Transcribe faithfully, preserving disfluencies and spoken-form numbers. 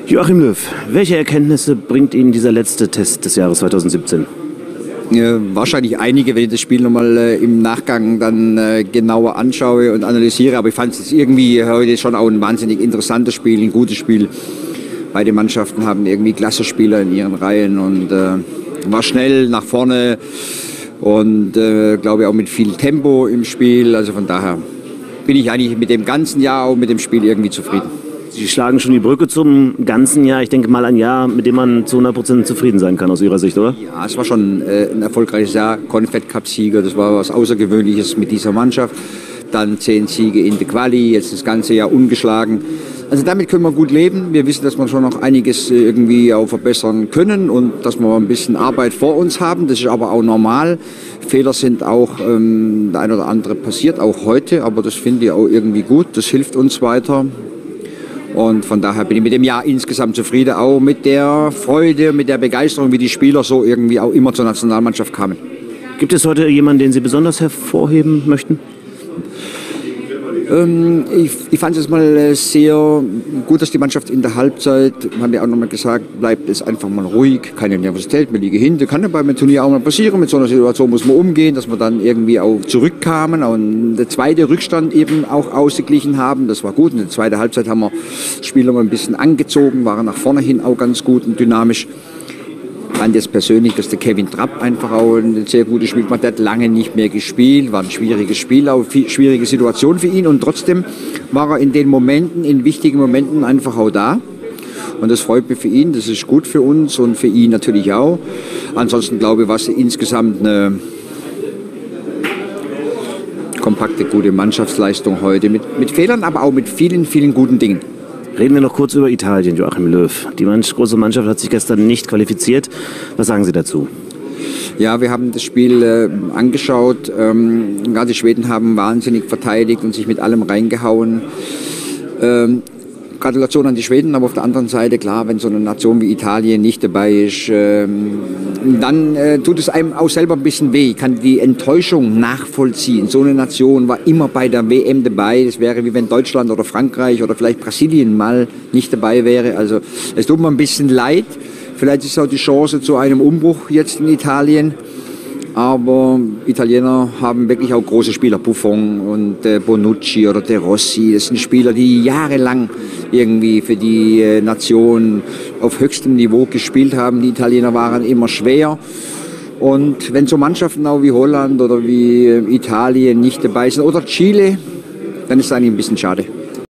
Joachim Löw, welche Erkenntnisse bringt Ihnen dieser letzte Test des Jahres zweitausendsiebzehn? Äh, wahrscheinlich einige, wenn ich das Spiel nochmal äh, im Nachgang dann äh, genauer anschaue und analysiere. Aber ich fand es irgendwie heute schon auch ein wahnsinnig interessantes Spiel, ein gutes Spiel. Beide Mannschaften haben irgendwie klasse Spieler in ihren Reihen und äh, war schnell nach vorne und äh, glaube ich auch mit viel Tempo im Spiel. Also von daher bin ich eigentlich mit dem ganzen Jahr auch mit dem Spiel irgendwie zufrieden. Sie schlagen schon die Brücke zum ganzen Jahr. Ich denke mal ein Jahr, mit dem man zu hundert Prozent zufrieden sein kann aus Ihrer Sicht, oder? Ja, es war schon äh, ein erfolgreiches Jahr. Confed-Cup-Sieger, das war was Außergewöhnliches mit dieser Mannschaft. Dann zehn Siege in der Quali, jetzt das ganze Jahr ungeschlagen. Also damit können wir gut leben. Wir wissen, dass wir schon noch einiges irgendwie auch verbessern können und dass wir ein bisschen Arbeit vor uns haben. Das ist aber auch normal. Fehler sind auch, ähm, der ein oder andere passiert, auch heute. Aber das finde ich auch irgendwie gut. Das hilft uns weiter. Und von daher bin ich mit dem Jahr insgesamt zufrieden, auch mit der Freude, mit der Begeisterung, wie die Spieler so irgendwie auch immer zur Nationalmannschaft kamen. Gibt es heute jemanden, den Sie besonders hervorheben möchten? Ähm, ich ich fand es mal sehr gut, dass die Mannschaft in der Halbzeit, haben wir auch nochmal gesagt, bleibt es einfach mal ruhig, keine Nervosität, wir liegen hinten. Kann ja beim Turnier auch mal passieren, mit so einer Situation muss man umgehen, dass wir dann irgendwie auch zurückkamen und der zweite Rückstand eben auch ausgeglichen haben. Das war gut. In der zweiten Halbzeit haben wir das Spiel noch ein bisschen angezogen, waren nach vorne hin auch ganz gut und dynamisch. Ich fand jetzt persönlich, dass der Kevin Trapp einfach auch ein sehr gutes Spiel gemacht hat. Der hat lange nicht mehr gespielt, war ein schwieriges Spiel, auch eine schwierige Situation für ihn. Und trotzdem war er in den Momenten, in wichtigen Momenten einfach auch da. Und das freut mich für ihn, das ist gut für uns und für ihn natürlich auch. Ansonsten glaube ich, war es insgesamt eine kompakte, gute Mannschaftsleistung heute. Mit, mit Fehlern, aber auch mit vielen, vielen guten Dingen. Reden wir noch kurz über Italien, Joachim Löw. Die große Mannschaft hat sich gestern nicht qualifiziert. Was sagen Sie dazu? Ja, wir haben das Spiel äh, angeschaut. Ähm, gerade die Schweden haben wahnsinnig verteidigt und sich mit allem reingehauen. Ähm, Gratulation an die Schweden, aber auf der anderen Seite, klar, wenn so eine Nation wie Italien nicht dabei ist, ähm, dann äh, tut es einem auch selber ein bisschen weh. Ich kann die Enttäuschung nachvollziehen. So eine Nation war immer bei der W M dabei. Es wäre wie wenn Deutschland oder Frankreich oder vielleicht Brasilien mal nicht dabei wäre. Also es tut mir ein bisschen leid. Vielleicht ist auch die Chance zu einem Umbruch jetzt in Italien. Aber Italiener haben wirklich auch große Spieler, Buffon und äh, Bonucci oder De Rossi. Das sind Spieler, die jahrelang irgendwie für die äh, Nation auf höchstem Niveau gespielt haben. Die Italiener waren immer schwer. Und wenn so Mannschaften auch wie Holland oder wie äh, Italien nicht dabei sind oder Chile, dann ist es eigentlich ein bisschen schade.